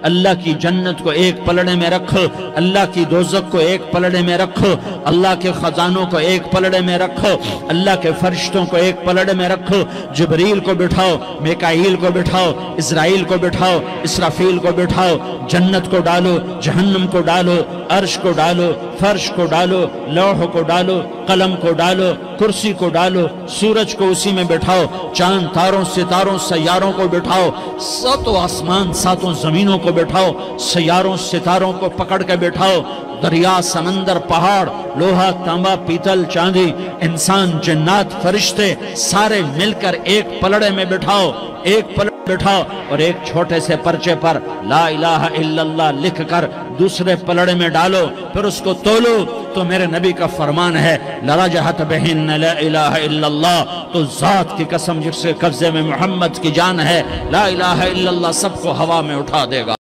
اللہ کی جنت کو ایک پلڑے میں رکھو، اللہ کی دوزخ کو ایک پلڑے میں رکھو، اللہ کے خزانوں کو ایک پلڑے میں رکھو، اللہ کے فرشتوں کو ایک پلڑے میں رکھو، جبریل کو بٹھاؤ، میکائیل کو بٹھاؤ، اسرائیل کو بٹھاؤ، اسرافیل کو بٹھاؤ، جنت کو ڈالو، جہنم کو ڈالو، عرش کو ڈالو، فرش کو ڈالو، لوح کو ڈالو، قلم کو ڈالو، کرسی کو ڈالو، سورج کو اسی میں بٹھاؤ، چاند تاروں ستاروں سیاروں کو بٹھاؤ، ساتوں آسمان ساتوں زمینوں کو بٹھاؤ، سیاروں ستاروں کو پکڑ کے بٹھاؤ، دریا سمندر پہاڑ لوہا تانبا پیتل چاندی انسان جنات فرشتے سارے مل کر ایک پلڑے میں بٹھاؤ، ایک پلڑے بٹھاؤ، اور ایک چھوٹے سے پرچے پر لا الہ الا اللہ لکھ کر دوسرے پلڑے میں ڈالو، پھر اس کو تولو تو میرے نبی کا فرمان ہے لرجحت بہن لا الہ الا اللہ، تو ذات کی قسم جس کے قبضے میں محمد کی جان ہے، لا الہ الا اللہ سب کو ہوا میں اٹھا دے گا۔